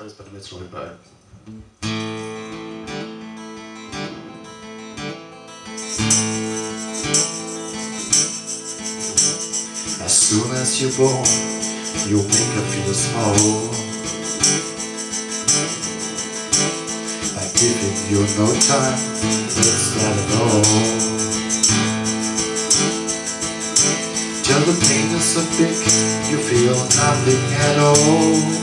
kann es bei dem jetzt noch behalten. As soon as you're born, you make her feel small. By giving you no time, it's not at all. Till the pain is so big, you feel nothing at all.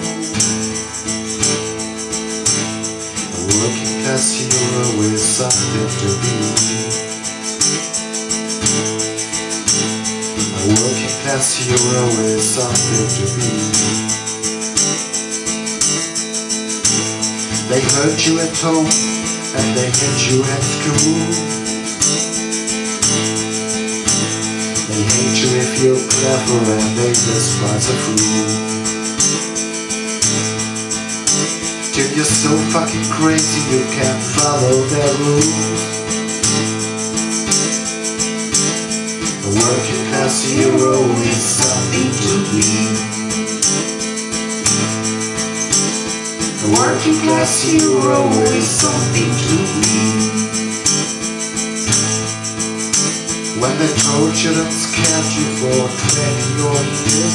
A working class hero is something to be. A working class hero is something to be. They hurt you at home and they hate you at school. They hate you if you're clever and they despise a fool. Till you're so fucking crazy you can't follow their rules. A working class hero is something to be. A working class hero is something to be. When they tortured and scared you for 20 your years,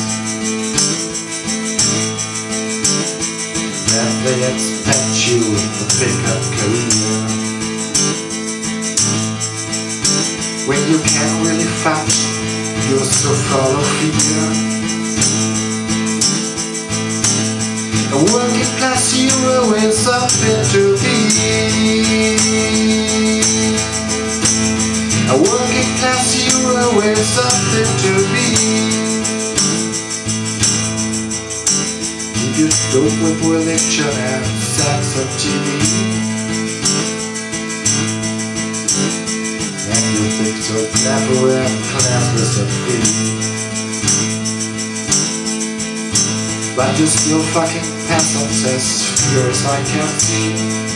then they expect you to pick up career. When you can't really function, you're so full of fear. A working class hero is something to be. A working class hero is something to be. Keep your dope with religion and sex on TV. And you think so clever and classless and free. But you're still fucking peasants as fear as I can see.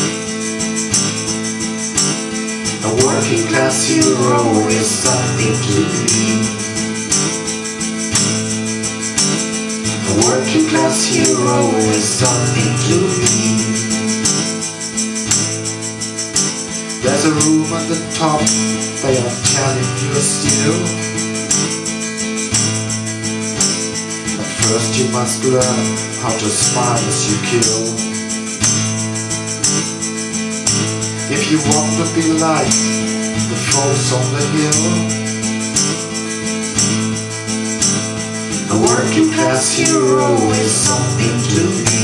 A working class hero is something to be. A working class hero is something to be. There's a room at the top, they are telling you still. At first you must learn how to smile as you kill. If you want to be like the folks on the hill. A working class hero is something to be.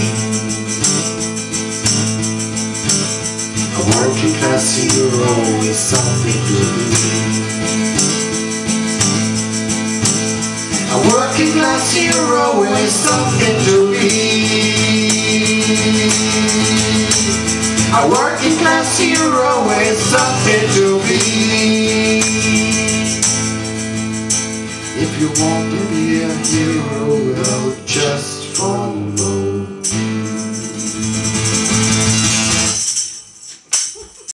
A working class hero is something to be. A working class hero is something to be. A working class hero is something to be. If you want to be a hero, well, just follow